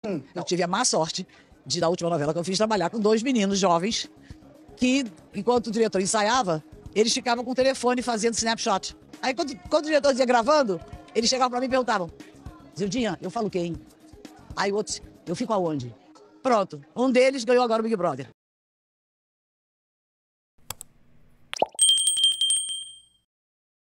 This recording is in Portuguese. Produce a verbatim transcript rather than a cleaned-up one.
Hum, Eu tive a má sorte de, na última novela que eu fiz, trabalhar com dois meninos jovens que, enquanto o diretor ensaiava, eles ficavam com o telefone fazendo snapshot. Aí, quando, quando o diretor dizia gravando, eles chegavam pra mim e perguntavam: Zildinha, eu falo quem? Aí o outro, eu fico aonde? Pronto, um deles ganhou agora o Big Brother.